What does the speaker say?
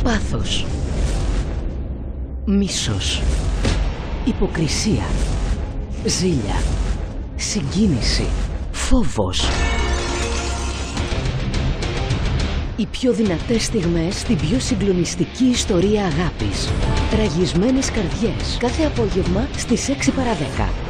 Πάθος, μίσος, υποκρισία, ζήλια, συγκίνηση, φόβος. Οι πιο δυνατές στιγμές στην πιο συγκλονιστική ιστορία αγάπης. Ραγισμένες καρδιές. Κάθε απόγευμα στις 6 παρά 10.